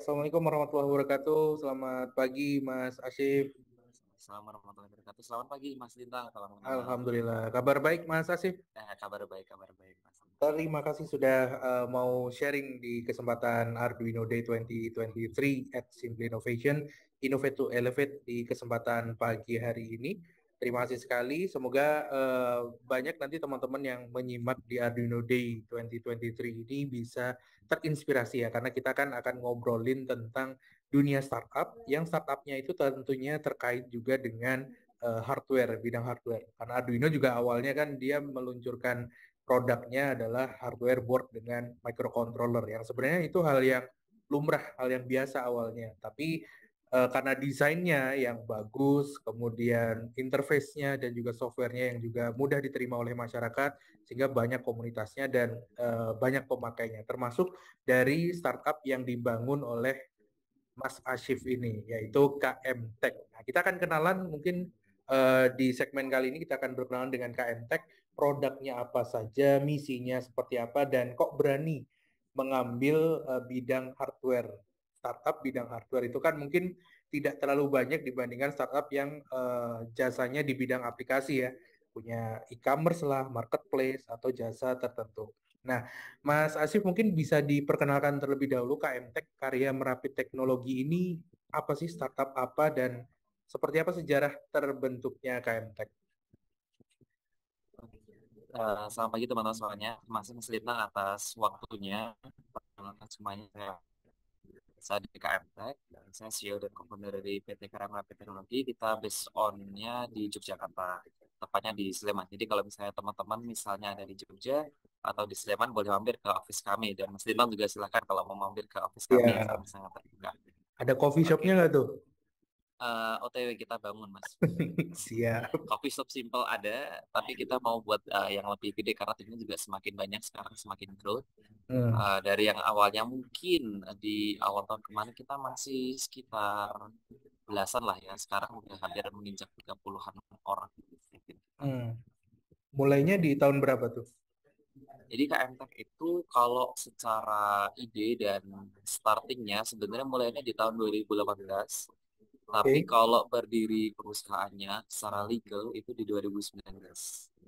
Assalamualaikum warahmatullahi wabarakatuh. Selamat pagi, Mas Asif. Assalamualaikum warahmatullahi wabarakatuh. Selamat pagi, Mas Lintang. Salam kenal. Alhamdulillah. Kabar baik, Mas Asif. Kabar baik, Mas Lintang. Terima kasih sudah mau sharing di kesempatan Arduino Day 2023 at Simple Innovation, Innovate to Elevate di kesempatan pagi hari ini. Terima kasih sekali. Semoga banyak nanti teman-teman yang menyimak di Arduino Day 2023 ini bisa terinspirasi ya, karena kita kan akan ngobrolin tentang dunia startup, yang startupnya itu tentunya terkait juga dengan hardware, bidang hardware. Karena Arduino juga awalnya kan dia meluncurkan produknya adalah hardware board dengan microcontroller, yang sebenarnya itu hal yang lumrah, hal yang biasa awalnya. Tapi karena desainnya yang bagus, kemudian interface-nya dan juga software-nya yang juga mudah diterima oleh masyarakat, sehingga banyak komunitasnya dan banyak pemakainya, termasuk dari startup yang dibangun oleh Mas Ashif ini, yaitu KM Tech. Nah, kita akan kenalan mungkin di segmen kali ini kita akan berkenalan dengan KM Tech, produknya apa saja, misinya seperti apa, dan kok berani mengambil bidang hardware. Startup bidang hardware itu kan mungkin tidak terlalu banyak dibandingkan startup yang jasanya di bidang aplikasi ya, punya e-commerce lah, marketplace, atau jasa tertentu. Nah, Mas Asif mungkin bisa diperkenalkan terlebih dahulu KM Tech, karya Merapit Teknologi ini apa sih, startup apa, dan seperti apa sejarah terbentuknya KM Tech? Selamat pagi teman-teman semuanya. Terima kasih Mas Lintang atas waktunya. Perkenalkan semuanya, saya di KM Tech dan saya CEO dan co-founder dari PT Karang Rapid Teknologi. Kita based on-nya di Yogyakarta, tepatnya di Sleman. Jadi kalau misalnya teman-teman misalnya ada di Jogja atau di Sleman, boleh mampir ke office kami. Dan Mas Lintang juga silakan kalau mau mampir ke office kami, Ya, kami sangat terbuka. ada coffee Oke, shopnya nggak tuh? OTW kita bangun, Mas. Siap. Coffee shop simple ada, tapi kita mau buat yang lebih gede karena timnya juga semakin banyak sekarang, semakin growth. Hmm. Dari yang awalnya mungkin di awal tahun kemarin kita masih sekitar belasan lah ya, sekarang udah hampir menginjak 30-an orang. Hmm. Mulainya di tahun berapa tuh? Jadi KM Tech itu kalau secara ide dan startingnya sebenarnya mulainya di tahun 2018. Tapi Oke. kalau berdiri perusahaannya secara legal itu di 2019.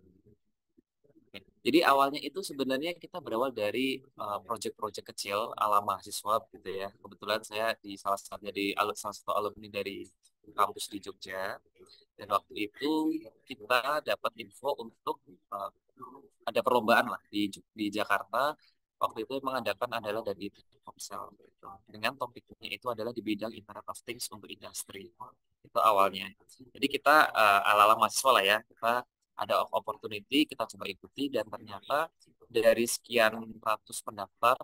Oke. Jadi awalnya itu sebenarnya kita berawal dari project-project kecil ala mahasiswa gitu ya. Kebetulan saya di salah satu alumni dari kampus di Jogja. Dan waktu itu kita dapat info untuk uh, ada perlombaan lah di Jakarta. Waktu itu mengadakan adalah dari Telkomsel gitu. Dengan topiknya itu adalah di bidang Internet of Things untuk industri. Itu awalnya. Jadi kita ala-ala mahasiswa lah ya. Kita ada opportunity, kita coba ikuti dan ternyata dari sekian ratus pendaftar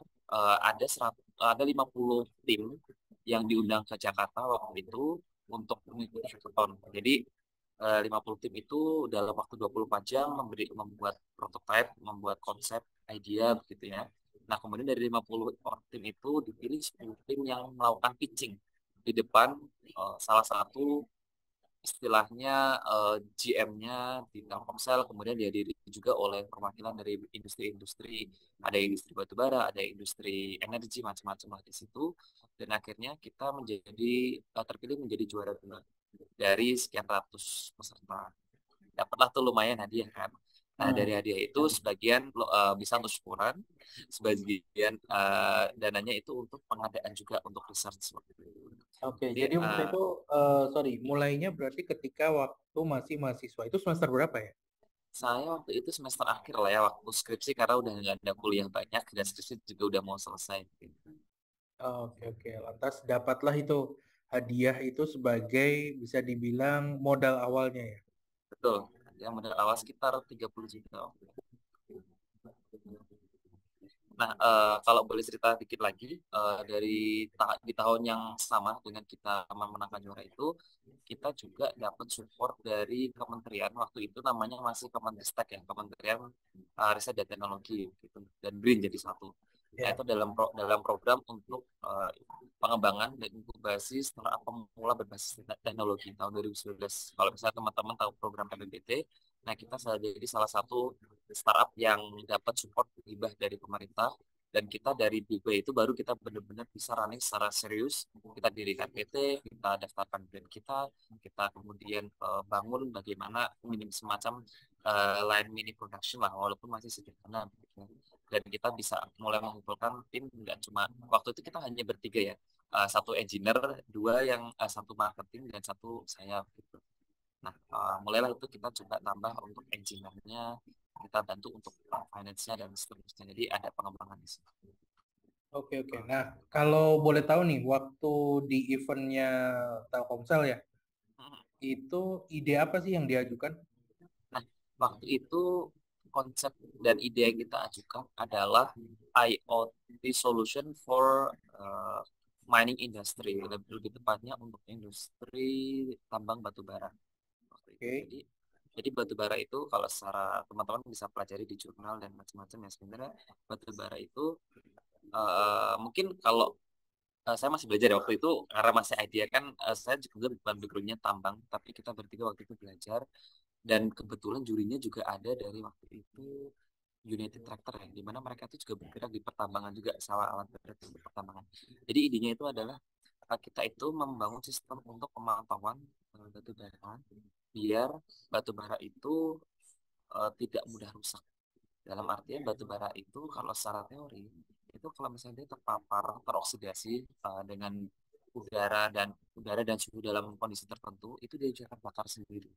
ada 50 tim yang diundang ke Jakarta waktu itu untuk mengikuti hackathon. Jadi 50 tim itu dalam waktu 24 jam membuat prototype, membuat konsep, idea begitu ya. Nah, kemudian dari 50 tim itu dipilih 10 tim yang melakukan pitching di depan salah satu istilahnya GM-nya di Telkomsel, kemudian dihadiri juga oleh perwakilan dari industri-industri, ada industri batubara, ada industri energi, macam-macam lah di situ. Dan akhirnya kita terpilih menjadi juara dua dari sekian ratus peserta. Dapatlah tuh lumayan hadiah kan. Nah, dari Hmm. hadiah itu sebagian bisa untuk syukuran, sebagian dananya itu untuk pengadaan juga untuk research seperti itu. Oke, Jadi jadi waktu itu, sorry, mulainya berarti ketika waktu masih mahasiswa. Itu semester berapa ya? saya waktu itu semester akhir lah ya, waktu skripsi karena udah nggak ada kuliah banyak dan skripsi juga udah mau selesai. Oke, oke. Lantas dapatlah itu hadiah itu sebagai bisa dibilang modal awalnya ya. Betul, yang modal awal sekitar 30 juta. Nah, kalau boleh cerita dikit lagi, di tahun yang sama dengan kita memenangkan juara itu, kita juga dapat support dari kementerian, waktu itu namanya masih Kemenristek ya, Kementerian Riset dan Teknologi gitu, dan BRIN jadi satu. Nah, Ya. itu dalam program untuk pengembangan dan inkubasi startup pemula berbasis teknologi tahun 2019. Kalau misalnya teman-teman tahu program PPBT, nah kita jadi salah satu startup yang dapat support hibah dari pemerintah Dan kita dari Bigo itu baru kita benar-benar bisa running secara serius. Kita dirikan PT, kita daftarkan brand kita kemudian bangun bagaimana minim semacam line mini production lah, walaupun masih sederhana. Dan kita bisa mulai mengumpulkan tim, nggak cuma waktu itu kita hanya bertiga ya. Satu engineer, dua yang satu marketing dan satu saya gitu. Nah, mulailah itu kita coba tambah untuk engineer-nya, kita bantu untuk finance-nya dan seterusnya. Jadi ada pengembangan di sini. Oke, oke. Nah, kalau boleh tahu nih, waktu di eventnya Telkomsel ya, itu ide apa sih yang diajukan? Nah, waktu itu konsep dan ide yang kita ajukan adalah IoT solution for mining industry, lebih tepatnya untuk industri tambang batu bara. Waktu itu. Oke. Jadi batu bara itu kalau secara teman-teman bisa pelajari di jurnal dan macam-macam ya, sebenarnya batu bara itu mungkin kalau saya masih belajar ya waktu itu karena masih idea kan, saya juga bukan backgroundnya tambang, tapi kita bertiga waktu itu belajar dan kebetulan jurinya juga ada dari waktu itu United Tractor ya, di mana mereka itu juga bergerak di pertambangan juga, sawah alat berat di pertambangan. Jadi idenya itu adalah kita itu membangun sistem untuk pemantauan batu bara biar batu bara itu tidak mudah rusak. Dalam artian batu bara itu kalau secara teori itu kalau misalnya dia terpapar teroksidasi dengan udara dan suhu dalam kondisi tertentu itu dia juga akan bakar sendiri.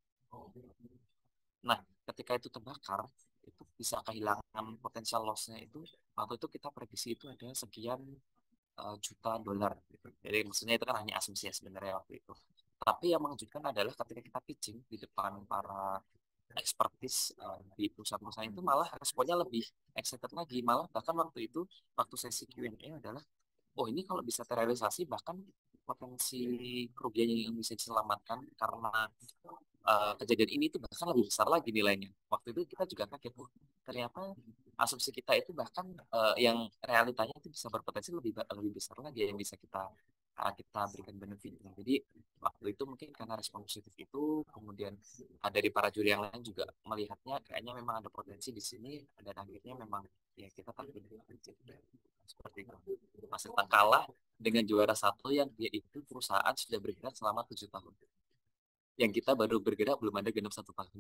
Nah, ketika itu terbakar itu bisa kehilangan potensial loss-nya itu. Waktu itu kita prediksi itu ada sekian juta dolar gitu. Jadi maksudnya itu kan hanya asumsi ya sebenarnya waktu itu. Tapi yang mengejutkan adalah ketika kita pitching di depan para expertise di perusahaan-perusahaan itu malah responnya lebih excited lagi. Malah bahkan waktu itu, waktu sesi Q&A adalah, oh ini kalau bisa terrealisasi bahkan potensi kerugian yang bisa diselamatkan karena kejadian ini itu bahkan lebih besar lagi nilainya. Waktu itu kita juga kaget, oh, ternyata asumsi kita itu bahkan yang realitanya itu bisa berpotensi lebih besar lagi yang bisa kita berikan benefitnya. Jadi waktu itu mungkin karena respon positif itu, kemudian dari para juri yang lain juga melihatnya kayaknya memang ada potensi di sini, dan akhirnya memang ya kita terpilih seperti itu. Masih tak kalah dengan juara satu yang dia itu perusahaan sudah bergerak selama 7 tahun. Yang kita baru bergerak belum ada genap 1 tahun.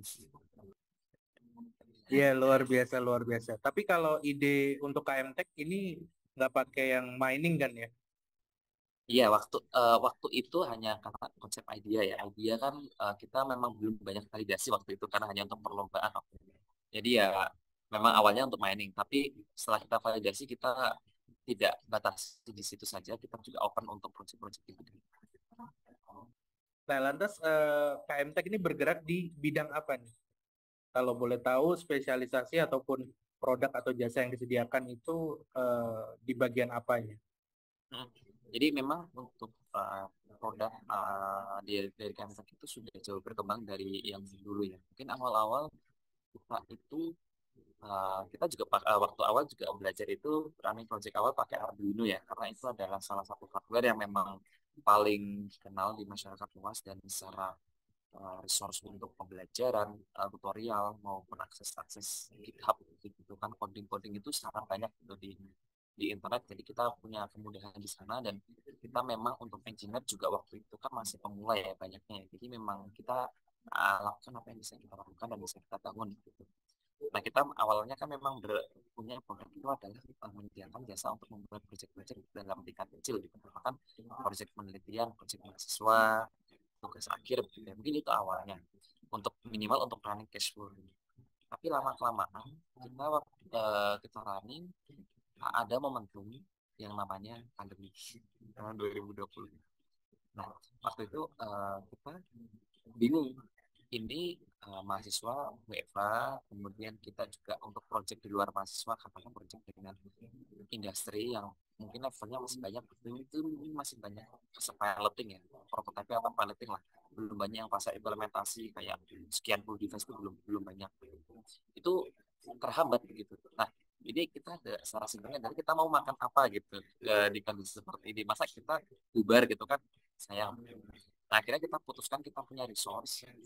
Iya, luar biasa, luar biasa. Tapi kalau ide untuk KM Tech ini nggak pakai yang mining kan ya? Iya, waktu itu hanya karena konsep idea ya. Idea kan kita memang belum banyak validasi waktu itu karena hanya untuk perlombaan waktu itu. Jadi ya memang awalnya untuk mining, tapi setelah kita validasi kita tidak batasi di situ saja, kita juga open untuk proyek-proyek itu. Nah, lantas KM Tech ini bergerak di bidang apa nih? Kalau boleh tahu spesialisasi ataupun produk atau jasa yang disediakan itu di bagian apanya? Hmm. Jadi memang untuk produk dari Kemtek itu sudah jauh berkembang dari yang dulu ya. Mungkin awal-awal kita itu kita juga waktu awal juga belajar itu running project awal pakai Arduino ya, karena itu adalah salah satu hardware yang memang paling dikenal di masyarakat luas dan secara resource untuk pembelajaran, tutorial maupun akses-akses GitHub gitu kan, coding-coding itu sangat banyak gitu di internet. Jadi kita punya kemudahan di sana, dan kita memang untuk engineer juga waktu itu kan masih pemula ya banyaknya. Jadi memang kita lakukan apa yang bisa kita lakukan dan bisa kita bangun gitu. Nah, kita awalnya kan memang punya produk itu adalah menyediakan jasa untuk membuat proyek-proyek dalam tingkat kecil gitu. Bahkan proyek penelitian, proyek mahasiswa, tugas akhir, ya, mungkin itu awalnya untuk minimal untuk running cash flow. Tapi lama kelamaan kita running ada momentum yang namanya pandemi tahun 2020. Nah, waktu itu kita bingung, ini mahasiswa WFA, kemudian kita juga untuk proyek di luar mahasiswa, katakan proyek dengan industri yang mungkin levelnya masih banyak, itu masih banyak piloting ya, prototipe atau piloting lah, belum banyak yang pasal implementasi kayak sekian puluh device itu belum belum banyak, itu terhambat begitu. Nah, ini kita ada secara singkatnya dari kita mau makan apa gitu di kondisi seperti ini, masa kita bubar gitu kan, sayang. Nah, akhirnya kita putuskan kita punya resource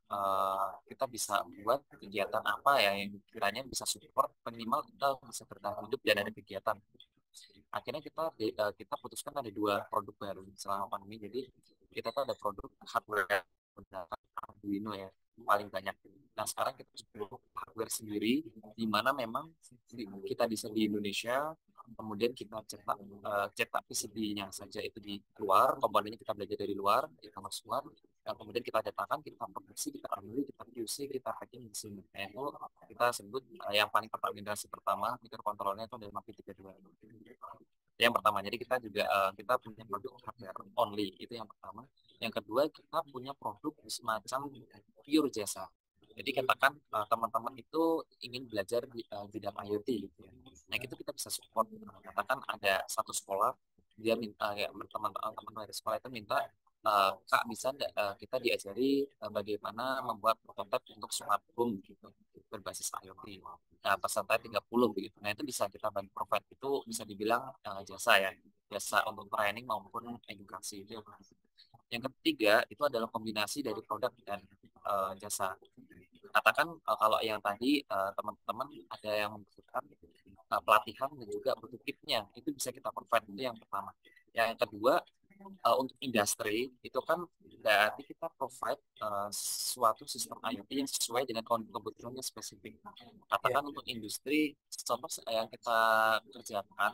kita bisa buat kegiatan apa ya yang kiranya bisa support minimal kita bisa bertahan hidup dan ada kegiatan. Akhirnya kita putuskan ada dua produk baru selama pandemi. Jadi kita tuh ada produk hardware menggunakan Arduino ya paling banyak. Nah sekarang kita produk hardware sendiri di mana memang kita desain di Indonesia, kemudian kita cetak PCB-nya saja itu di luar, komponennya kita belajar dari luar, kita masuk luar, dan kemudian kita datangkan, kita produksi, kita assembly, kita QC, kita packing di sini. Nah, itu kita sebut yang paling pertama, generasi pertama microcontrollernya itu ada MAPI 32. Yang pertama, jadi kita juga kita punya produk hardware only, itu yang pertama. Yang kedua, kita punya produk semacam pure jasa. Jadi katakan teman-teman itu ingin belajar di bidang IoT gitu ya. Nah itu kita bisa support. Katakan ada satu sekolah dia minta ya teman-teman dari sekolah itu minta Kak bisa enggak kita diajari bagaimana membuat prototipe untuk smart home gitu berbasis IoT. Nah peserta 30 begitu. Nah itu bisa kita bantu provide, itu bisa dibilang jasa ya. Jasa untuk training maupun edukasi itu. Yang ketiga itu adalah kombinasi dari produk dan jasa. Katakan kalau yang tadi teman-teman ada yang membutuhkan pelatihan dan juga butuh kitnya, itu bisa kita provide, itu yang pertama. Yang kedua untuk industri itu kan berarti kita provide suatu sistem IoT yang sesuai dengan kebutuhannya spesifik. Katakan untuk industri, contoh yang kita kerjakan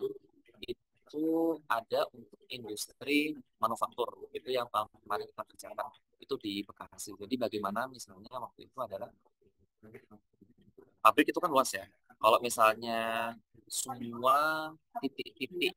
itu ada untuk industri manufaktur, itu yang kemarin kita kerjakan itu di Bekasi. Jadi bagaimana misalnya waktu itu adalah pabrik itu kan luas ya. Kalau misalnya semua titik-titik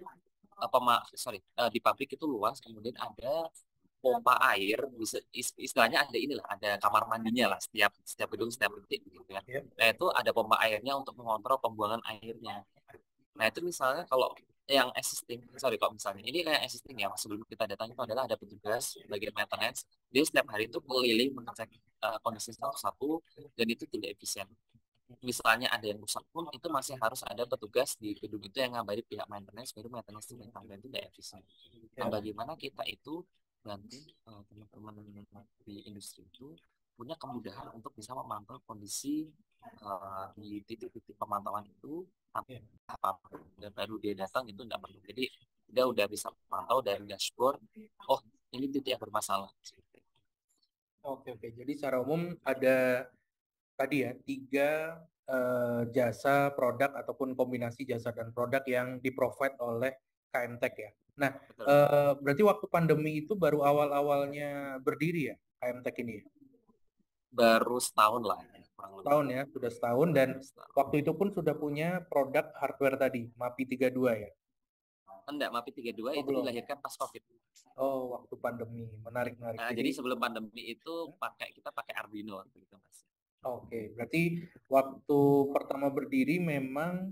di pabrik itu luas, kemudian ada pompa air, istilahnya ada inilah, ada kamar mandinya lah setiap gedung, setiap titik gitu ya. Nah itu ada pompa airnya untuk mengontrol pembuangan airnya. Nah itu misalnya kalau yang kalau misalnya ini kayak existing ya, sebelum kita datang itu adalah ada petugas bagian maintenance, dia setiap hari itu keliling mengecek kondisi satu-satu dan itu tidak efisien. Misalnya ada yang rusak pun itu masih harus ada petugas di gedung itu yang ngabari pihak maintenance, baru maintenance itu datang, dan itu tidak efisien. Nah bagaimana kita itu bantu teman-teman di industri itu punya kemudahan untuk bisa memantau kondisi di titik-titik pemantauan itu apa, dan baru dia datang itu tidak perlu. Jadi dia udah bisa pantau dari dashboard, oh ini titik yang bermasalah. Oke. Jadi secara umum ada tadi ya 3 jasa produk ataupun kombinasi jasa dan produk yang di-provide oleh KM-Tech ya. Nah, berarti waktu pandemi itu baru awal-awalnya berdiri ya KM-Tech ini ya? Baru setahun lah. Setahun ya, sudah setahun, dan waktu itu pun sudah punya produk hardware tadi, MAPI 32 ya? Enggak, MAPI 32 itu belum. dilahirkan pas COVID. Oh, waktu pandemi. Menarik. Nah, jadi sebelum pandemi itu kita pakai Arduino gitu Mas. Oke, berarti waktu pertama berdiri memang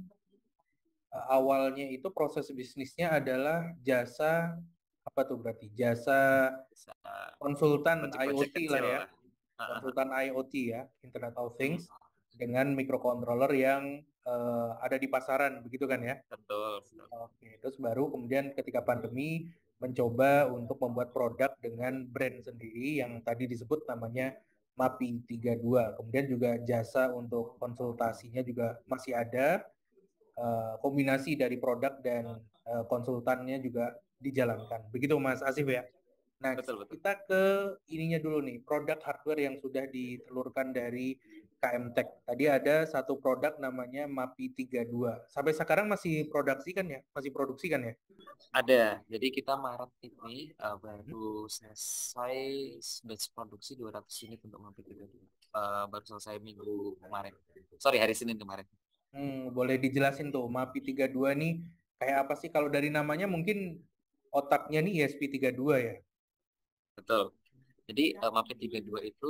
awalnya itu proses bisnisnya adalah jasa apa tuh, berarti jasa konsultan IoT lah ya. Konsultan IoT ya, Internet of Things, dengan microcontroller yang ada di pasaran, begitu kan ya? Betul. Oke, terus baru kemudian ketika pandemi mencoba untuk membuat produk dengan brand sendiri yang tadi disebut namanya MAPI 32. Kemudian juga jasa untuk konsultasinya juga masih ada. Kombinasi dari produk dan konsultannya juga dijalankan. Begitu Mas Asif ya? Nah, betul. Kita ke ininya dulu nih, produk hardware yang sudah ditelurkan dari KM-Tech. Tadi ada satu produk namanya MAPI 32. Sampai sekarang masih produksi kan ya? Masih produksi kan ya? Ada. Jadi kita Maret ini baru selesai batch produksi 200 unit untuk MAPI 32. Baru selesai minggu kemarin. Hari Senin kemarin. Boleh dijelasin tuh MAPI 32 nih kayak apa sih? Kalau dari namanya mungkin otaknya nih ESP32 ya? Betul. Jadi MAPI 32 itu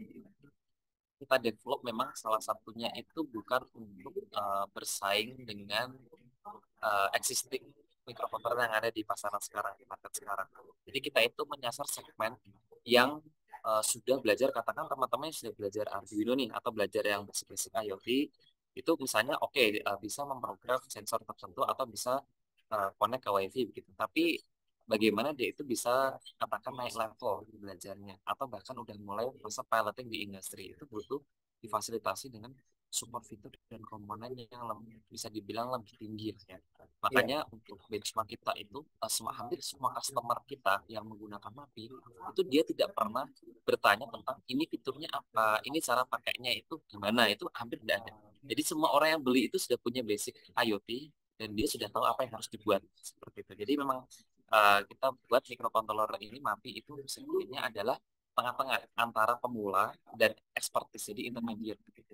kita develop memang salah satunya itu bukan untuk bersaing dengan existing microcontroller yang ada di pasaran sekarang, di market sekarang. Jadi kita itu menyasar segmen yang sudah belajar, katakan teman-teman yang sudah belajar Arduino nih, atau belajar yang basic IoT, itu misalnya bisa memprogram sensor tertentu atau bisa connect ke WiFi begitu. Tapi bagaimana dia itu bisa katakan naik level belajarnya atau bahkan udah mulai masa piloting di industri itu butuh difasilitasi dengan support fitur dan komponen yang bisa dibilang lebih tinggi ya. Iya. Makanya untuk benchmark kita itu hampir semua customer kita yang menggunakan MAPI itu dia tidak pernah bertanya tentang ini fiturnya apa, ini cara pakainya itu gimana, itu hampir tidak ada. Jadi semua orang yang beli itu sudah punya basic IoT dan dia sudah tahu apa yang harus dibuat seperti itu. Jadi memang kita buat microcontroller ini MAPI itu sebetulnya adalah tengah-tengah antara pemula dan expertise, jadi intermediate gitu.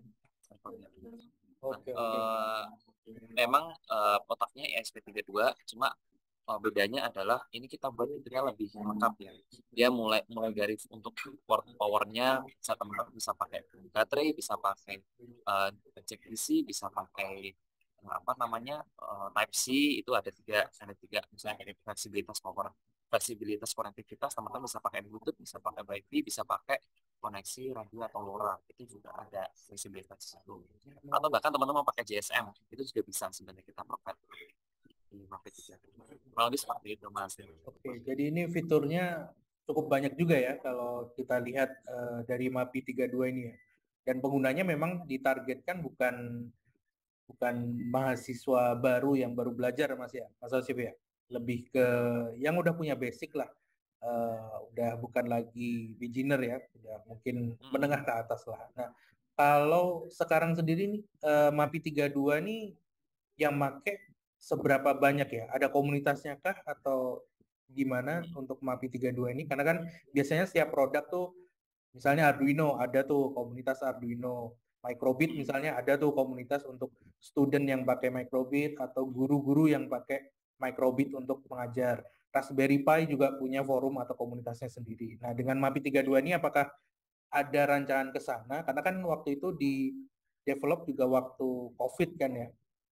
Nah, Oke, oke. memang otaknya ESP32, cuma bedanya adalah ini kita buat fiturnya lebih lengkap ya. Dia mulai mulai dari untuk powernya bisa teman-teman bisa pakai baterai, bisa pakai cek DC, bisa pakai apa namanya Type C, itu ada tiga misalnya kayak fleksibilitas konektivitas, teman-teman bisa pakai Bluetooth, bisa pakai Wi-Fi, bisa pakai koneksi radio atau LoRa, itu juga ada fleksibilitas itu. Atau bahkan teman-teman mau pakai GSM itu juga bisa sebenarnya kita provide di Mavic 3. Kurang lebih seperti itu Mas. Oke, jadi ini fiturnya cukup banyak juga ya kalau kita lihat dari MAPI 32 ini ya. Dan penggunanya memang ditargetkan bukan bukan mahasiswa baru yang baru belajar Mas ya, Mas Osip ya. Lebih ke yang udah punya basic lah. Udah bukan lagi beginner ya, udah mungkin menengah ke atas lah. Nah, kalau sekarang sendiri nih MAPI 32 nih yang make seberapa banyak ya? Ada komunitasnya kah atau gimana untuk MAPI 32 ini? Karena kan biasanya setiap produk tuh misalnya Arduino ada tuh komunitas Arduino, Microbit misalnya ada tuh komunitas untuk student yang pakai Microbit atau guru-guru yang pakai Microbit untuk mengajar. Raspberry Pi juga punya forum atau komunitasnya sendiri. Nah, dengan MAPI 32 ini apakah ada rancangan ke sana? Karena kan waktu itu di develop juga waktu COVID kan ya.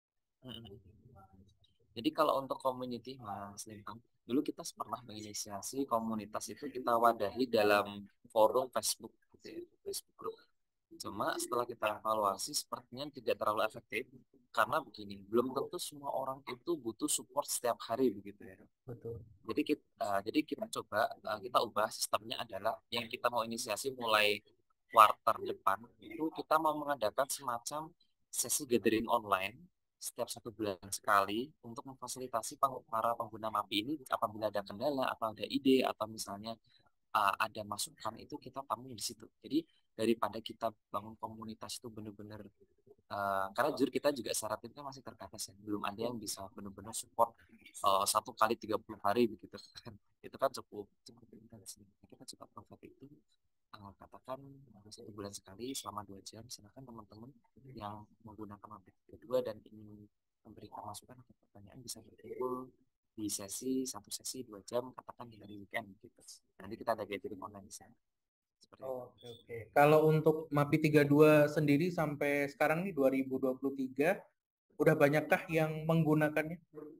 Jadi kalau untuk community Mas Lintang, dulu kita pernah menginisiasi komunitas itu kita wadahi dalam forum Facebook gitu ya, Facebook group. Cuma setelah kita evaluasi sepertinya tidak terlalu efektif karena begini, belum tentu semua orang itu butuh support setiap hari begitu ya. Betul. Jadi kita coba kita ubah sistemnya adalah yang kita mau inisiasi mulai quarter depan itu kita mau mengadakan semacam sesi gathering online setiap 1 bulan sekali untuk memfasilitasi para pengguna MAPI ini apabila ada kendala atau ada ide atau misalnya ada masukan itu kita tampung di situ. Jadi daripada kita bangun komunitas itu benar-benar karena jujur kita juga syaratnya itu masih terbatas ya, belum ada yang bisa benar-benar support 1 kali 30 hari begitu kan. Itu kan cukup intens. Kita coba provide itu katakan 1 bulan sekali selama 2 jam. Silakan teman-teman yang menggunakan Mavic kedua dan ingin memberikan masukan atau pertanyaan bisa berkumpul di satu sesi 2 jam, katakan di hari weekend gitu. Nanti kita ada gathering online di sana. Seperti itu. Oke, oke. Kalau untuk MAPI 32 sendiri sampai sekarang nih 2023, udah banyakkah yang menggunakannya?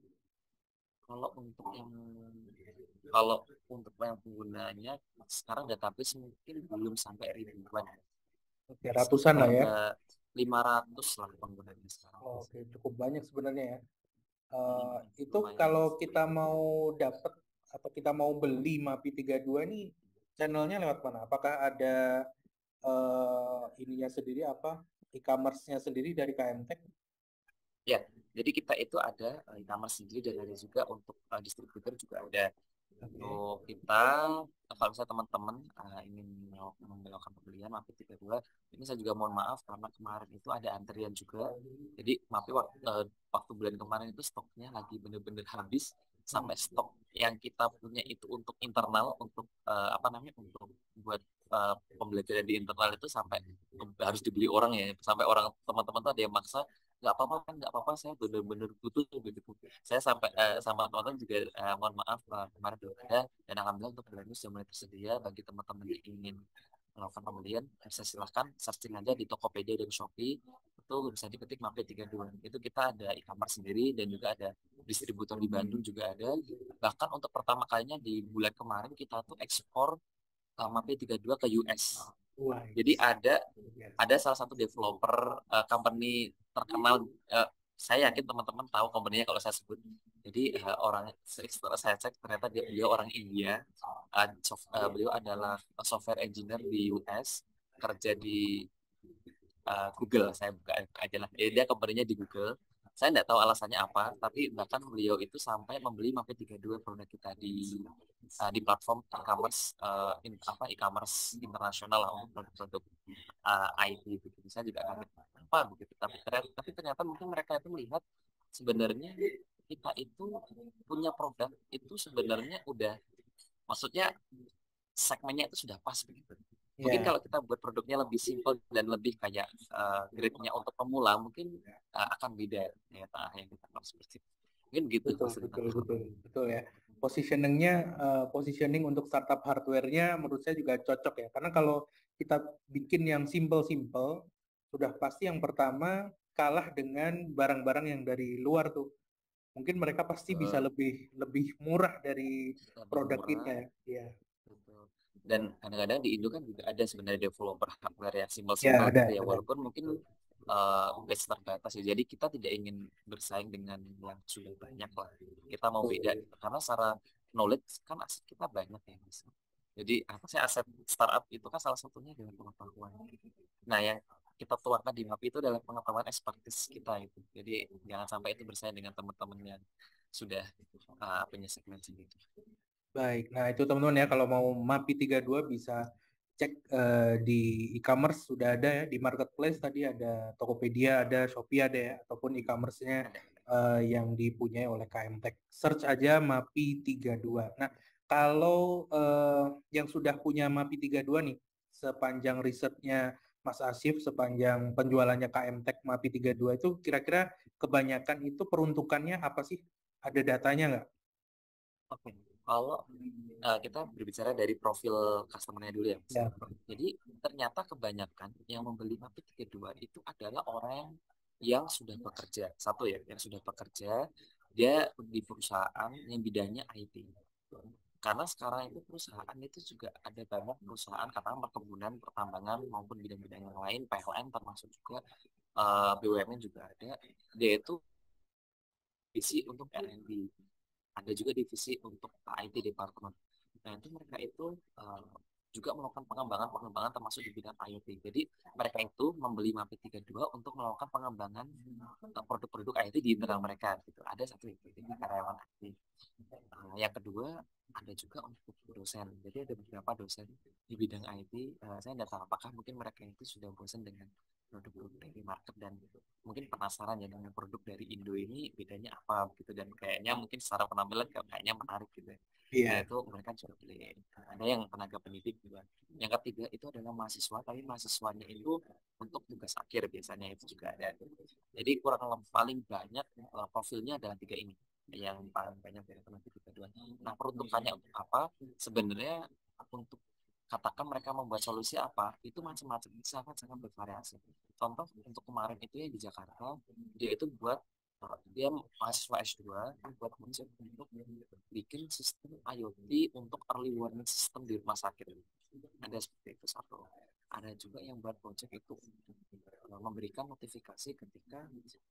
Kalau untuk yang kalau untuk yang penggunanya sekarang database mungkin belum sampai ribuan. Oke, ratusan lah ya. Ada 500 lah penggunanya sekarang. Oke, cukup banyak sebenarnya ya. Itu Lumayan. kalau kita mau dapat atau kita mau beli MAPI 32 nih channelnya lewat mana? Apakah ada ininya sendiri apa e-commerce-nya sendiri dari KMTech? Ya, jadi kita itu ada e-commerce sendiri dan ada juga untuk distributor juga ada. Oke. Untuk kita, kalau misalnya teman-teman ingin melakukan pembelian MAPI 32, ini saya juga mohon maaf karena kemarin itu ada antrian juga. Jadi MAPI waktu bulan kemarin itu stoknya lagi benar-benar habis sampai stok yang kita punya itu untuk internal, untuk apa namanya, untuk buat pembelajaran di internal itu sampai harus dibeli orang ya, sampai orang teman-teman tuh ada yang maksa nggak apa-apa kan, nggak apa-apa, saya benar-benar butuh begitu. Saya sampai sama teman-teman juga mohon maaf kemarin belum ada, dan alhamdulillah untuk bulan ini sudah mulai tersedia. Bagi teman-teman yang ingin melakukan pembelian saya silahkan searching aja di Tokopedia dan Shopee, itu bisa diketik MAPI 32. Itu kita ada e-commerce sendiri dan juga ada distributor di Bandung juga ada. Bahkan untuk pertama kalinya di bulan kemarin kita tuh ekspor MAPI 32 ke US. Jadi ada salah satu developer company terkenal saya yakin teman-teman tahu company-nya kalau saya sebut. Jadi orang setelah saya cek ternyata beliau orang India. Beliau adalah software engineer di US, kerja di Google. Saya buka aja lah. Dia company-nya di Google. Saya nggak tahu alasannya apa, tapi bahkan beliau itu sampai membeli Mapit 32 produk kita di platform e-commerce, e-commerce internasional lah untuk produk-produk IT begitu. Saya juga kaget apa begitu. Tapi ternyata mungkin mereka itu melihat sebenarnya kita itu punya produk itu sebenarnya udah, maksudnya segmennya itu sudah pas begitu. Mungkin Ya, kalau kita buat produknya lebih simpel dan lebih kayak grade-nya untuk pemula, mungkin akan beda ya yang kita harus seperti itu. Mungkin gitu betul, Mas Rita. betul, betul, betul ya. Positioning untuk startup hardware-nya menurut saya juga cocok ya. Karena kalau kita bikin yang simple-simple, sudah pasti yang pertama kalah dengan barang-barang yang dari luar tuh. Mungkin mereka pasti bisa Betul. lebih lebih murah dari Lebih produk murah. kita ya. Betul. Dan kadang-kadang di Indo kan juga ada sebenarnya developer hardware yang Ya, simpel-simpel gitu ya, ada. walaupun mungkin base terbatas ya. Jadi kita tidak ingin bersaing dengan yang sudah banyak lah. Kita mau beda gitu. Karena secara knowledge kan aset kita banyak ya, Mas. Jadi apa sih aset startup itu kan salah satunya dengan pengetahuan. Nah, yang kita tuangkan di MAP itu adalah pengetahuan expertise kita itu. Jadi jangan sampai itu bersaing dengan teman-teman yang sudah punya segmen sendiri. Baik, nah itu teman-teman ya kalau mau MAPI 32 bisa cek di e-commerce sudah ada ya, di marketplace tadi ada Tokopedia, ada Shopee ada ya, ataupun e-commerce-nya Ada. yang dipunyai oleh KM Tech. Search aja MAPI 32. Nah, kalau yang sudah punya MAPI 32 nih, sepanjang risetnya Mas Asif, sepanjang penjualannya KM Tech MAPI 32 itu kira-kira kebanyakan itu peruntukannya apa sih? Ada datanya nggak? Oke, kalau kita berbicara dari profil customer-nya dulu ya, Mas. Ya. Jadi ternyata kebanyakan yang membeli Mavic 32 itu adalah orang yang sudah bekerja. Satu ya, yang sudah bekerja, dia di perusahaan yang bidangnya IT. Karena sekarang itu perusahaan itu juga ada banyak perusahaan katakan perkebunan, pertambangan maupun bidang-bidang yang lain, PLN termasuk juga BUMN juga ada. Dia itu visi untuk R&D, ada juga divisi untuk IT department. Nah, itu mereka itu juga melakukan pengembangan-pengembangan termasuk di bidang IoT. Jadi mereka itu membeli Mavic 32 untuk melakukan pengembangan produk-produk IoT di internal mereka gitu. Ada satu itu, jadi karyawan IT. Yang kedua ada juga untuk dosen. Jadi ada beberapa dosen di bidang IT. Saya tidak tahu apakah mungkin mereka itu sudah bosan dengan produk-produk dari market dan mungkin penasaran ya dengan produk dari Indo ini bedanya apa gitu, dan kayaknya mungkin secara penampilan kayaknya menarik gitu ya. Nah Iya. itu mereka juga beli. Ada yang tenaga pendidik juga. Yang ketiga itu adalah mahasiswa, tapi mahasiswanya itu untuk tugas akhir biasanya itu juga ada. Jadi kurang lebih paling banyak profilnya adalah tiga ini yang paling banyak dari teman kita dua. Nah peruntukannya untuk apa? Sebenarnya untuk katakan mereka membuat solusi apa itu macam-macam, sangat sangat bervariasi. Contoh untuk kemarin itu ya di Jakarta, dia itu buat dia mahasiswa S2 buat konsep untuk bikin sistem IoT untuk early warning system di rumah sakit. Ada seperti itu satu. Ada juga yang buat project itu memberikan notifikasi ketika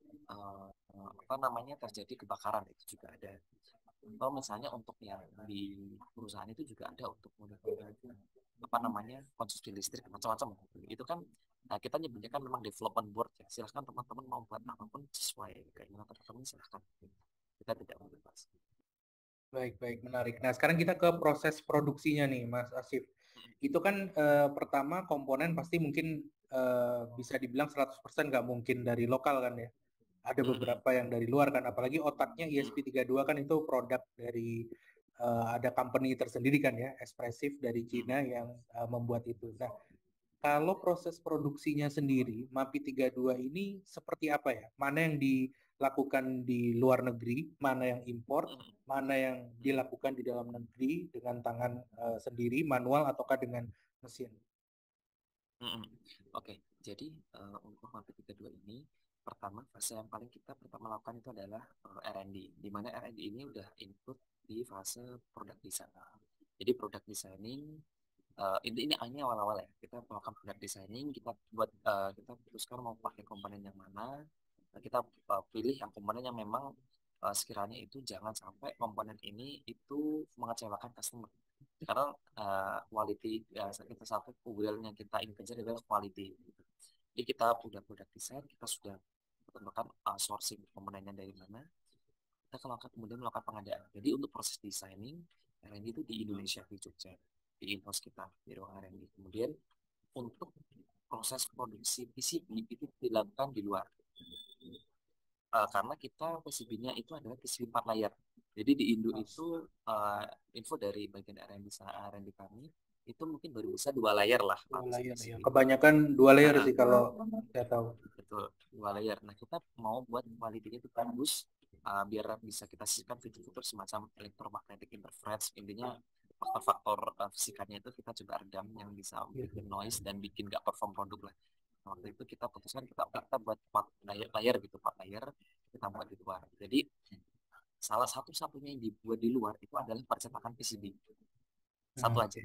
apa namanya terjadi kebakaran, itu juga ada. Atau misalnya untuk yang di perusahaan itu juga ada untuk monitor apa namanya konsumsi listrik macam-macam. Itu kan kita nyebutnya kan memang development board ya. Silahkan teman-teman mau buat apapun sesuai keinginan teman-teman, silahkan. Kita tidak membebas. Baik, baik, menarik. Nah, sekarang kita ke proses produksinya nih, Mas Asif. Itu kan pertama komponen pasti mungkin bisa dibilang 100% nggak mungkin dari lokal kan ya. Ada beberapa yang dari luar kan, apalagi otaknya ESP32 kan itu produk dari ada company tersendiri kan ya, Espressif dari Cina yang membuat itu. Nah, kalau proses produksinya sendiri, MAPI 32 ini seperti apa ya? Mana yang dilakukan di luar negeri, mana yang import, mana yang dilakukan di dalam negeri dengan tangan sendiri, manual ataukah dengan mesin? Oke, jadi untuk Mavic 32 ini pertama fase yang paling kita pertama lakukan itu adalah R&D, di mana R&D ini udah input di fase product design. Jadi product designing ini hanya awal-awal ya. Kita melakukan product designing, kita buat kita putuskan mau pakai komponen yang mana, kita pilih yang komponen yang memang sekiranya itu jangan sampai komponen ini itu mengecewakan customer. Karena quality kita satu keunggulan yang kita ingin kejar adalah quality. Jadi kita udah produk desain, kita sudah tentukan sourcing komponennya dari mana, kita kemudian melakukan pengadaan. Jadi untuk proses designing R&D itu di Indonesia, di Jogja, di in-house kita di ruang R&D. Kemudian untuk proses produksi PCB itu dilakukan di luar. Karena kita PCB-nya itu adalah PCB 4 layer. Jadi di Indo itu info dari bagian R&D R&D kami itu mungkin baru bisa 2 layer lah. Dua layer ya. Kebanyakan 2 layer sih kalau saya tahu. Betul, 2 layer. Nah, kita mau buat quality-nya itu bagus, biar bisa kita sisihkan fitur-fitur semacam electromagnetic interference. Intinya faktor-faktor fisikanya itu kita coba redam yang bisa bikin noise dan bikin nggak perform produk lah. Nah, waktu itu kita putuskan kita buat 4 layer gitu, 4 layer kita buat di luar. Jadi salah satu-satunya yang dibuat di luar itu adalah percetakan PCB. Satu aja.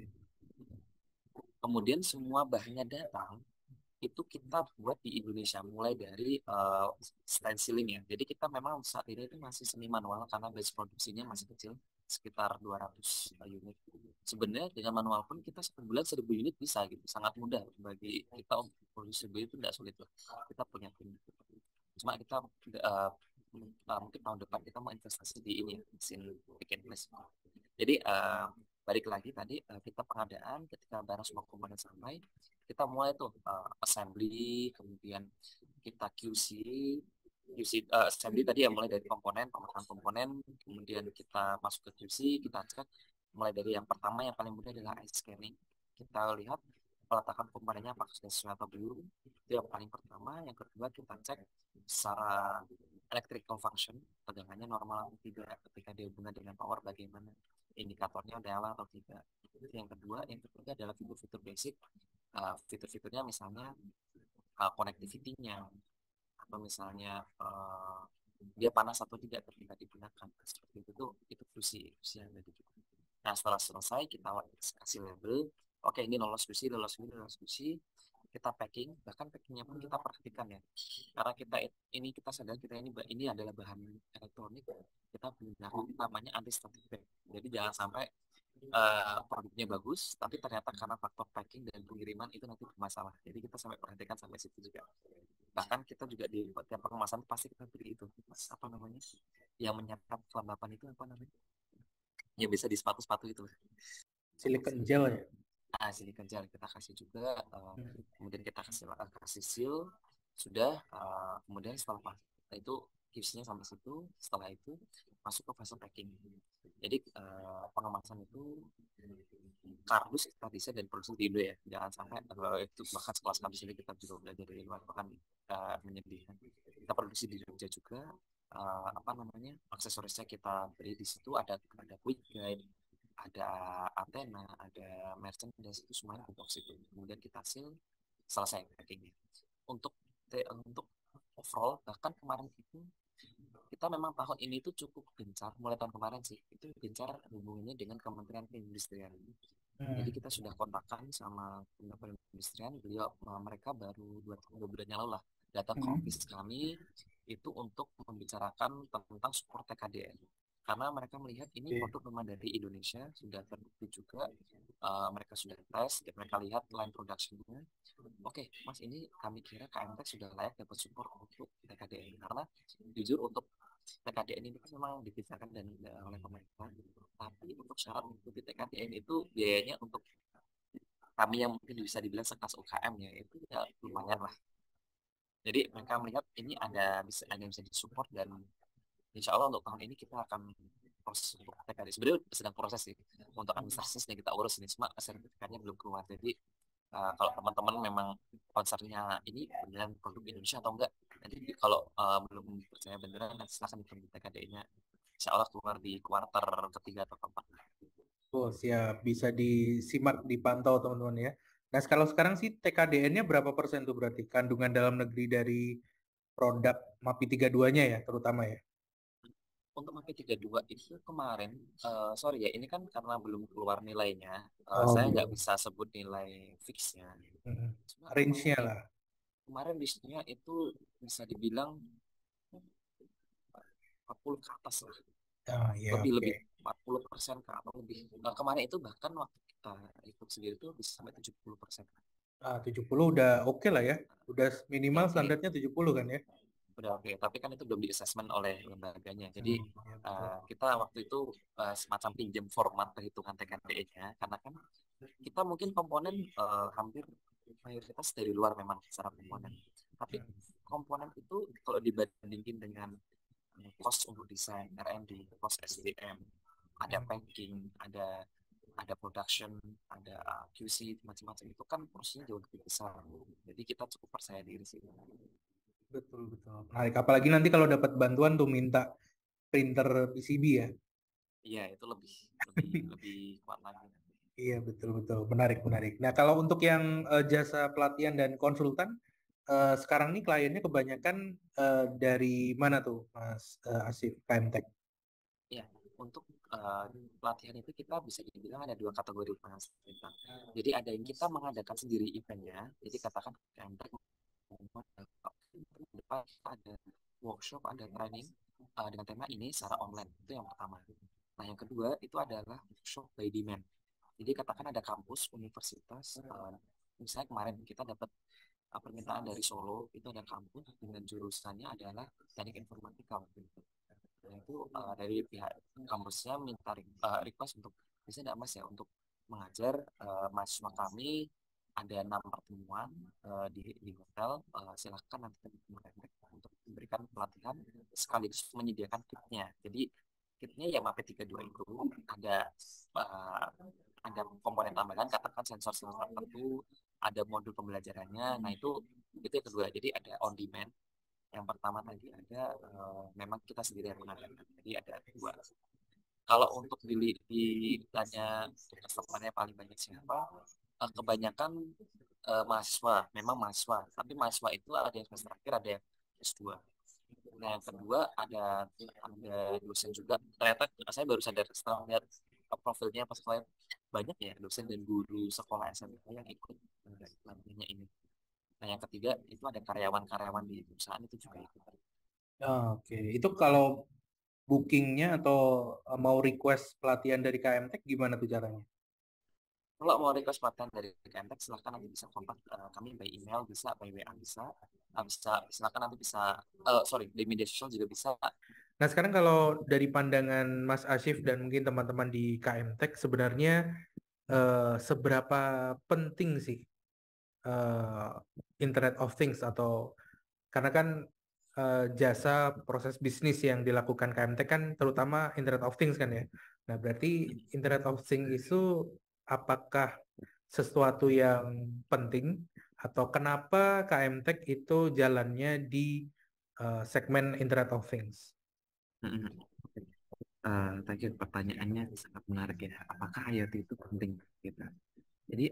Kemudian semua bahannya datang itu kita buat di Indonesia mulai dari stenciling ya. Jadi kita memang saat ini itu masih semi manual karena base produksinya masih kecil sekitar 200 unit. Sebenarnya dengan manual pun kita satu bulan 1000 unit bisa gitu. Sangat mudah bagi kita untuk produksi 1000 itu tidak sulit lah. Kita punya tim. Cuma kita mungkin tahun depan kita mau investasi di ini mesin pick and place. Jadi balik lagi tadi kita pengadaan ketika barang semua komponen sampai kita mulai tuh assembly, kemudian kita assembly tadi ya mulai dari komponen, pemetaan komponen, kemudian kita masuk ke QC, kita cek mulai dari yang pertama yang paling mudah adalah ice scanning. Kita lihat peletakan komponennya apakah sudah sesuai atau belum. Itu yang paling pertama. Yang kedua kita cek secara electrical function, tegangannya normal atau tidak, ketika dihubungkan dengan power bagaimana, indikatornya nyala atau tidak. Itu yang kedua. Yang ketiga adalah fitur-fitur basic. Fitur-fiturnya misalnya connectivity-nya atau misalnya dia panas atau tidak ketika digunakan. Seperti itu fungsi yang ada di kita. Nah, setelah selesai kita kasih label, oke ini lolos QC, kita packing, bahkan packingnya pun kita perhatikan ya, karena kita sadar kita ini adalah bahan elektronik, kita gunakan namanya anti static bag. Jadi jangan sampai produknya bagus, tapi ternyata karena faktor packing dan pengiriman itu nanti bermasalah. Jadi kita sampai perhatikan sampai situ juga. Bahkan kita juga di tiap pengemasan pasti kita beri itu, apa namanya, yang menyerap kelembapan itu apa namanya? Yang bisa di sepatu-sepatu itu. Silicon gel ya? Silicon gel kita kasih juga. Kemudian kita kasih seal. Sudah. Kemudian setelah itu QC-nya sampai situ. Setelah itu masuk ke fase packing. Jadi pengemasan itu kardus kita desain dan produksi di Indo ya. Jangan sampai itu bahkan sekelas kardus ini kita juga belajar dari luar, bahkan menyedihkan. Kita produksi di Jogja juga. Aksesorisnya kita beri di situ, ada quick guide, ada antena, ada merchandise, itu semuanya di box itu. Kemudian kita selesai packingnya. Untuk overall, bahkan kemarin itu kita memang tahun ini itu cukup gencar, mulai tahun kemarin sih itu gencar hubungannya dengan Kementerian Perindustrian. Jadi kita sudah kontakkan sama Kementerian Perindustrian, mereka baru 2 bulan yang lalu lah datang ke office kami itu untuk membicarakan tentang support TKDN, karena mereka melihat ini produk memang dari Indonesia, sudah terbukti juga, mereka sudah tes, dan mereka lihat line production-nya. Oke, Mas, ini kami kira KMTech sudah layak dapat support untuk TKDN, karena jujur untuk TKDN ini kan memang dipisahkan oleh pemerintah, tapi untuk syarat mengikuti TKDN itu biayanya untuk kami yang mungkin bisa dibilang sekelas UKM ya itu ya lumayan lah. Jadi mereka melihat ini ada yang bisa disupport, dan insya Allah untuk tahun ini kita akan proses untuk TKD. Sebenarnya sedang proses sih untuk administrasinya kita urus ini, cuma sertifikatnya belum keluar. Jadi kalau teman-teman memang concernnya ini beneran produk Indonesia atau enggak, nanti kalau belum percaya beneran, silahkan dikirim TKD-nya. Insya Allah keluar di kuartal ketiga atau keempat. Oh siap, bisa disimak, dipantau teman-teman ya. Nah kalau sekarang sih TKDN-nya berapa persen tuh berarti kandungan dalam negeri dari produk MAPI 32-nya ya terutama ya? Untuk MAPI 32 itu kemarin, sorry ya, ini kan karena belum keluar nilainya, saya nggak bisa sebut nilai fixnya. Range-nya lah. Kemarin listnya itu bisa dibilang 40 ke atas lah, Iya, lebih oke. lebih 40% ke atau lebih. Kemarin itu bahkan waktu kita ikut sendiri tuh bisa sampai 70%. 70 udah oke lah ya. Udah Ya, minimal jadi standarnya 70 kan ya. udah oke, tapi kan itu belum di assessment oleh lembaganya. Jadi Ya betul. kita waktu itu semacam pinjam format perhitungan TKDE-nya, karena kan kita mungkin komponen hampir mayoritas dari luar memang secara komponen. Tapi Hmm. komponen itu kalau dibandingin dengan cost untuk desain, R&D, cost SDM, ada Hmm. packing, ada production, ada QC, macam-macam itu kan porsinya jauh lebih besar. Jadi kita cukup percaya diri sih. Betul betul. Menarik. Apalagi nanti kalau dapat bantuan tuh minta printer PCB ya. Iya, itu lebih lebih lebih kuat lagi. Iya betul betul. Menarik menarik. Nah kalau untuk yang jasa pelatihan dan konsultan, sekarang nih kliennya kebanyakan dari mana tuh, Mas Asif, KMTech? Ya, untuk uh, pelatihan itu kita bisa dibilang ada dua kategori mas. Jadi ada yang kita mengadakan sendiri eventnya. Jadi katakan kayak depan ada workshop, ada training dengan tema ini secara online. Itu yang pertama. Nah, yang kedua itu adalah workshop by demand. Jadi katakan ada kampus, universitas, misalnya kemarin kita dapat permintaan dari Solo, itu ada kampus dengan jurusannya adalah teknik informatika. Nah, itu dari pihak kampusnya minta request untuk bisa tidak mas ya untuk mengajar mahasiswa kami ada 6 pertemuan di hotel. Silakan nanti mereka untuk memberikan pelatihan sekaligus menyediakan kitnya. Jadi kitnya yang MP32 itu ada uh, ada komponen tambahan katakan sensor-sensor tertentu, ada modul pembelajarannya. Nah itu yang kedua. Jadi ada on demand. Yang pertama tadi ada memang kita sendiri yang mengadakan. Jadi ada dua. Kalau untuk ditanya customer-nya paling banyak siapa, kebanyakan mahasiswa, memang mahasiswa. Tapi mahasiswa itu ada yang semester akhir, ada yang S2. Nah, yang kedua ada dosen juga. Ternyata saya baru sadar setelah lihat profilnya pas kalian banyak ya dosen dan guru sekolah SMK yang ikut latihannya ini. Nah, yang ketiga itu ada karyawan-karyawan di perusahaan itu juga ikut. Oke, itu kalau bookingnya atau mau request pelatihan dari KMTech gimana tuh caranya? Kalau mau request pelatihan dari Kemtek, silahkan nanti bisa kontak kami by email, bisa by WA, bisa. Bisa, silakan nanti bisa, sorry, di media sosial juga bisa. Nah sekarang kalau dari pandangan Mas Asif dan mungkin teman-teman di KMTech sebenarnya seberapa penting sih eh, Internet of Things atau karena kan jasa proses bisnis yang dilakukan KMT kan terutama Internet of Things kan ya. Nah, berarti Internet of Things itu apakah sesuatu yang penting atau kenapa KMTech itu jalannya di segmen Internet of Things? Mhm. Thank you, pertanyaannya sangat menarik ya. Apakah IoT itu penting gitu? Jadi,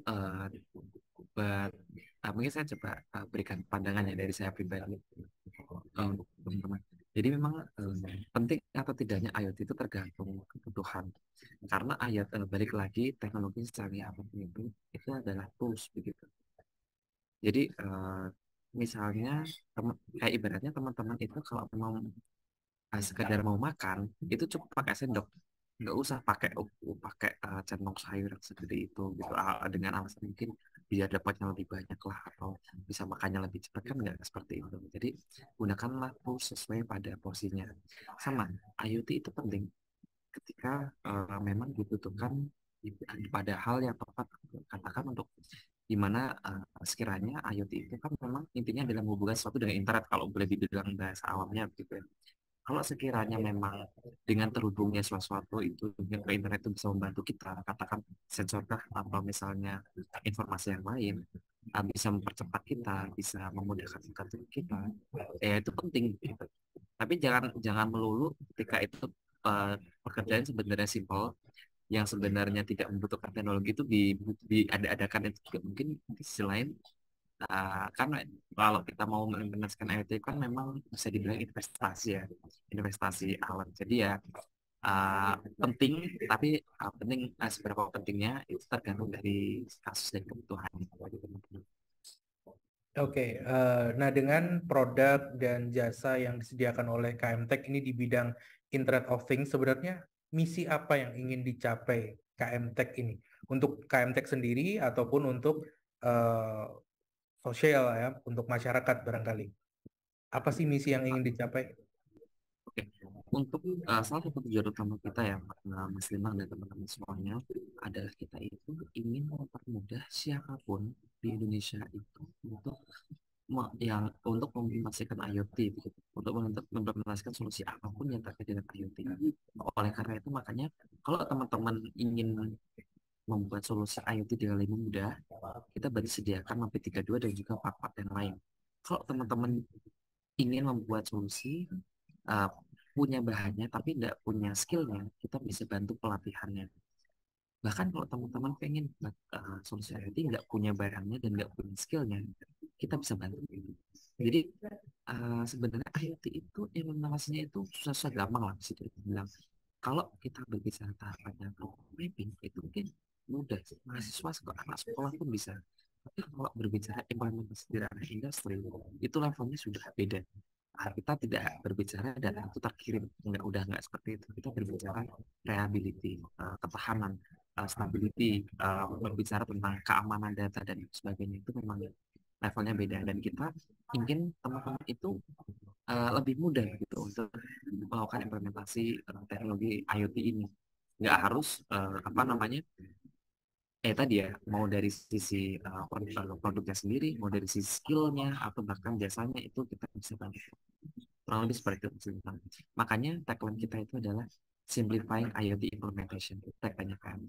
buat, mungkin saya coba berikan pandangannya dari saya pribadi untuk teman-teman. Jadi memang penting atau tidaknya IoT itu tergantung kebutuhan. Karena IoT balik lagi teknologi secara apapun itu adalah tools begitu. Jadi misalnya kayak ibaratnya teman-teman itu kalau memang sekedar mau makan itu cukup pakai sendok, nggak usah pakai centong sayur yang segede itu gitu. Dengan alasan mungkin biar dapatnya lebih banyak lah atau bisa makannya lebih cepat kan nggak seperti itu. Jadi gunakanlah tools sesuai pada porsinya. Sama IoT itu penting ketika memang dibutuhkan pada hal yang tepat, katakan untuk dimana sekiranya IoT itu kan memang intinya adalah menghubungkan sesuatu dengan internet kalau boleh dibilang bahasa awamnya gitu ya. Kalau sekiranya memang dengan terhubungnya sesuatu itu dengan ke internet itu bisa membantu kita, katakan sensor kah atau misalnya informasi yang lain, bisa mempercepat kita, bisa memudahkan tugas kita, ya itu penting gitu. Tapi jangan jangan melulu ketika itu pekerjaan sebenarnya simpel, yang sebenarnya tidak membutuhkan teknologi itu diada-adakan itu juga mungkin di sisi lain. Karena kalau kita mau mengimplementasikan IoT kan memang bisa dibilang investasi ya, investasi alat. Jadi ya penting, tapi penting seberapa pentingnya itu tergantung dari kasus dan kebutuhan. Oke, nah dengan produk dan jasa yang disediakan oleh KM Tech ini di bidang Internet of Things, sebenarnya misi apa yang ingin dicapai KM Tech ini? Untuk KM Tech sendiri ataupun untuk eh, sosial ya, untuk masyarakat barangkali. Apa sih misi yang ingin dicapai? Oke, untuk salah satu tujuan utama kita ya, Mas Limang dan teman-teman semuanya, adalah kita itu ingin mempermudah siapapun di Indonesia itu untuk yang untuk mengimplementasikan IoT, gitu. Untuk mengimplementasikan solusi apapun yang terkait dengan IoT. Oleh karena itu, makanya kalau teman-teman ingin membuat solusi IoT dengan lebih mudah, kita baru sediakan MP32 dan juga part-part yang lain. Kalau teman-teman ingin membuat solusi, uh, punya bahannya tapi tidak punya skillnya, kita bisa bantu pelatihannya. Bahkan kalau teman-teman pengen buat solusi IoT nggak punya barangnya dan nggak punya skillnya, kita bisa bantu. Jadi sebenarnya IoT itu implementasinya itu susah-susah gampang lah bisa dibilang. Kalau kita berbicara tahapannya mapping itu mungkin mudah, mahasiswa anak sekolah pun bisa. Tapi kalau berbicara implementasi di ranah industri, itu levelnya sudah beda. Kita tidak berbicara data itu terkirim, udah nggak seperti itu. Kita berbicara reliability, ketahanan, stability, berbicara tentang keamanan data dan sebagainya, itu memang levelnya beda. Dan kita ingin teman-teman itu lebih mudah gitu untuk melakukan implementasi teknologi IoT ini. Nggak harus apa namanya, tadi ya, mau dari sisi produknya sendiri, mau dari sisi skillnya atau bahkan jasanya, itu kita bisa bantu. Kurang lebih seperti itu Mas. Makanya tagline kita itu adalah simplifying IoT implementation, tagline kami.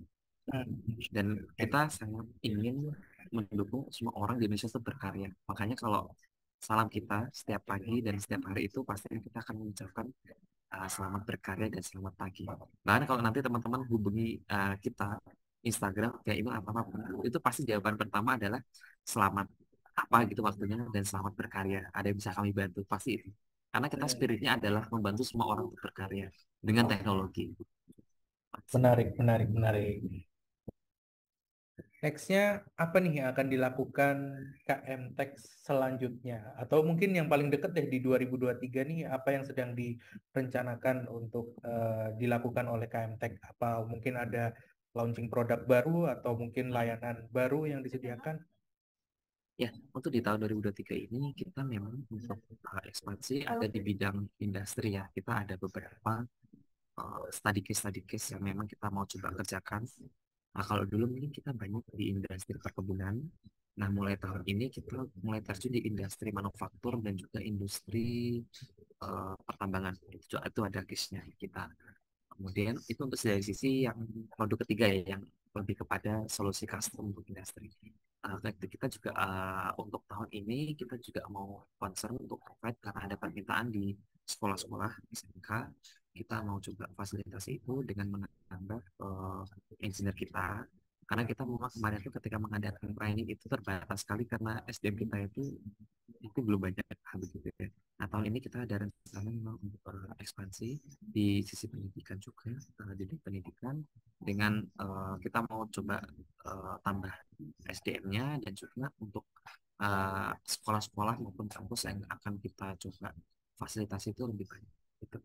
Dan kita sangat ingin mendukung semua orang di Indonesia itu berkarya. Makanya kalau salam kita setiap pagi dan setiap hari itu pasti kita akan mengucapkan selamat berkarya dan selamat pagi. Bahkan kalau nanti teman-teman hubungi kita Instagram, kayak email apa apa, itu pasti jawaban pertama adalah selamat apa gitu waktunya dan selamat berkarya. Ada yang bisa kami bantu pasti itu. Karena kita spiritnya adalah membantu semua orang untuk berkarya dengan teknologi. Menarik, menarik, menarik. Nextnya apa nih yang akan dilakukan KM Tech selanjutnya? Atau mungkin yang paling dekat deh di 2023 nih, apa yang sedang direncanakan untuk dilakukan oleh KM Tech? Apa mungkin ada launching produk baru atau mungkin layanan baru yang disediakan? Ya, untuk di tahun 2023 ini kita memang untuk ekspansi ada di bidang industri ya. Kita ada beberapa study case yang memang kita mau coba kerjakan. Nah, kalau dulu mungkin kita banyak di industri perkebunan. Nah, mulai tahun ini kita mulai terjun di industri manufaktur dan juga industri pertambangan. Itu ada case-nya kita. Kemudian itu untuk dari sisi yang produk ketiga ya, yang lebih kepada solusi custom untuk industri. Kita juga untuk tahun ini kita juga mau concern untuk provide, karena ada permintaan di sekolah-sekolah SMK, kita mau coba fasilitasi itu dengan menambah engineer kita, karena kita memang kemarin itu ketika mengadakan training itu terbatas sekali karena SDM kita itu belum banyak begitu ya. Nah, tahun ini kita ada rencana memang untuk ekspansi di sisi pendidikan juga, di pendidikan dengan kita mau coba tambah SDM-nya dan juga untuk sekolah-sekolah maupun kampus yang akan kita coba fasilitasi itu lebih banyak. Itu.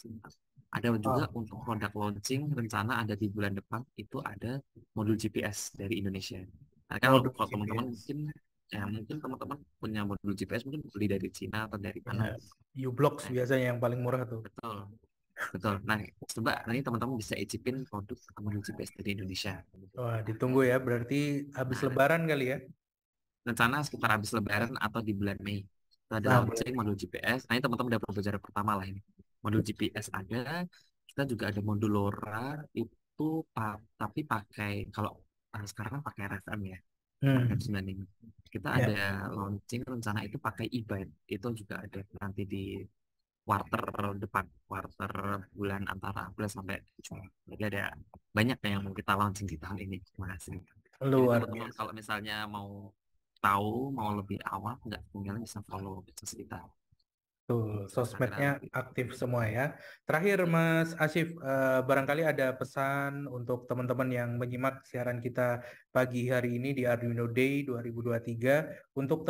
Ada juga Wow. untuk produk launching rencana ada di bulan depan, itu ada modul GPS dari Indonesia. Nah, kan Modul kalau teman-teman GPS. mungkin teman-teman punya modul GPS mungkin beli dari Cina atau dari mana. Ya, U-Blocks Nah, biasanya yang paling murah tuh. betul, betul. Nah, coba nanti teman-teman bisa icipin produk modul GPS dari Indonesia. Wah, ditunggu ya. Berarti habis Nah, Lebaran kali ya? rencana sekitar habis Lebaran atau di bulan Mei. Kita ada Nah, launching modul GPS. Nah, ini teman-teman udah belajar pertama lah ini. Modul GPS ada. Kita juga ada modul LoRa itu tapi pakai, kalau sekarang kan pakai RFM ya. hmm, RFM 95. Kita ya. ada launching rencana itu pakai e-bike. Itu juga ada nanti di quarter depan, quarter bulan antara April sampai Juni. Jadi ada banyak yang mau kita launching di tahun ini. Terima kasih. Jadi Luar teman-teman biasa. kalau misalnya mau tahu, mau lebih awal, nggak ketinggalan bisa follow bisnis kita Tuh, di sosmednya Instagram. aktif semua ya. Terakhir, Mas Asif, barangkali ada pesan untuk teman-teman yang menyimak siaran kita pagi hari ini di Arduino Day 2023 untuk terus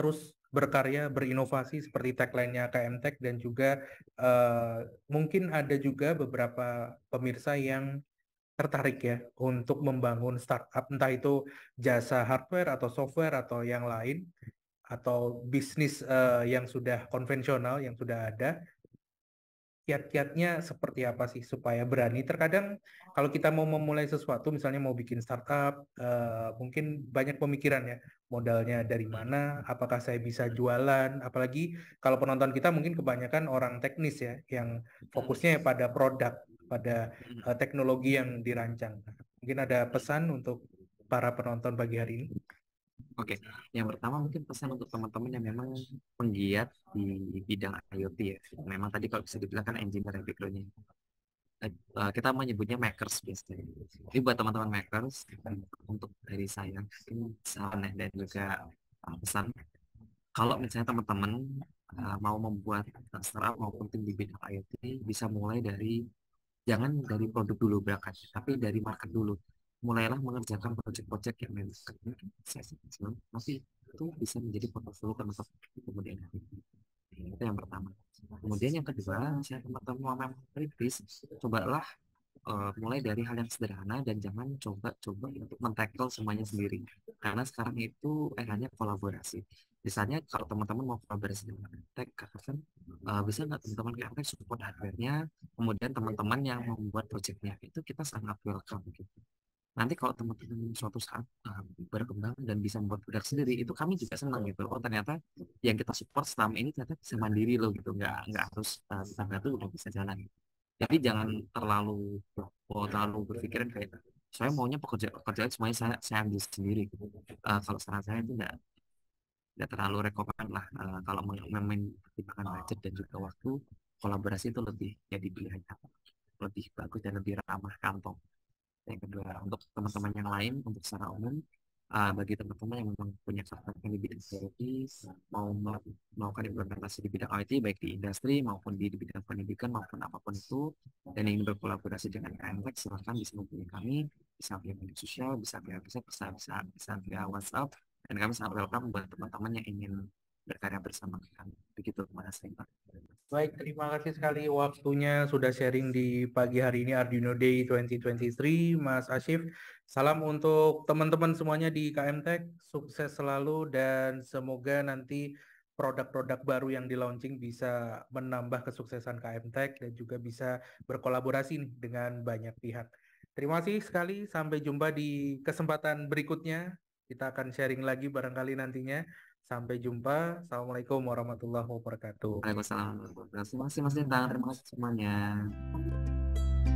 berkarya, berinovasi seperti tagline-nya KM Tech, dan juga mungkin ada juga beberapa pemirsa yang tertarik ya untuk membangun startup, entah itu jasa hardware atau software atau yang lain, atau bisnis yang sudah konvensional yang sudah ada. Kiat-kiatnya seperti apa sih supaya berani? Terkadang kalau kita mau memulai sesuatu, misalnya mau bikin startup, mungkin banyak pemikiran ya, modalnya dari mana, apakah saya bisa jualan, apalagi kalau penonton kita mungkin kebanyakan orang teknis ya, yang fokusnya ya pada produk, pada teknologi yang dirancang. Mungkin ada pesan untuk para penonton pagi hari ini. Oke, yang pertama mungkin pesan untuk teman-teman yang memang penggiat di bidang IoT ya. Memang tadi kalau bisa dibilang kan engineer ya background-nya. Kita menyebutnya makers biasanya. Jadi buat teman-teman makers, untuk dari saya mungkin saran dan juga pesan. Kalau misalnya teman-teman mau membuat startup maupun tim di bidang IoT, bisa mulai dari, jangan dari produk dulu berangkat, tapi dari market dulu. Mulailah mengerjakan proyek-proyek yang memang nanti itu bisa menjadi portofolio teman-teman kemudian hari. Itu yang pertama. Kemudian yang kedua, misalnya teman-teman mau merintis, cobalah mulai dari hal yang sederhana dan jangan coba-coba untuk men-tackle semuanya sendiri. Karena sekarang itu eranya kolaborasi. Misalnya kalau teman-teman mau kolaborasi dengan Tech, kan bisa nggak teman-teman Tech support hardware-nya, kemudian teman-teman yang membuat project-nya itu kita sangat welcome gitu. Nanti kalau teman-teman suatu saat berkembang dan bisa membuat produk sendiri, itu kami juga senang gitu. Oh ternyata yang kita support selama ini ternyata bisa mandiri loh gitu, nggak harus tetangga tuh udah bisa jalan. Jadi jangan terlalu berpikiran kayak saya maunya pekerjaan semuanya saya ambil sendiri gitu. Kalau saran saya itu nggak terlalu rekomen lah. Kalau mempertimbangkan budget dan juga waktu, kolaborasi itu lebih jadi pilihan yang lebih bagus dan lebih ramah kantong. Yang kedua, untuk teman-teman yang lain, untuk secara umum, bagi teman-teman yang memang punya ketertarikan di bidang IoT, mau melakukan implementasi di bidang IT, baik di industri maupun di bidang pendidikan maupun apapun itu, dan ingin berkolaborasi dengan KM-Tech, silahkan bisa menghubungi kami, bisa via media sosial, bisa via website, bisa via WhatsApp, dan kami sangat welcome buat teman-teman yang ingin berkarya bersama kami. Begitu, Mas Reinhard. Baik, terima kasih sekali waktunya sudah sharing di pagi hari ini Arduino Day 2023, Mas Ashif. Salam untuk teman-teman semuanya di KM Tech, sukses selalu dan semoga nanti produk-produk baru yang di launching bisa menambah kesuksesan KM Tech dan juga bisa berkolaborasi nih dengan banyak pihak. Terima kasih sekali, sampai jumpa di kesempatan berikutnya. Kita akan sharing lagi barangkali nantinya. Sampai jumpa. Assalamualaikum warahmatullahi wabarakatuh. Waalaikumsalam. Terima kasih, Mas Rintang. Terima kasih semuanya.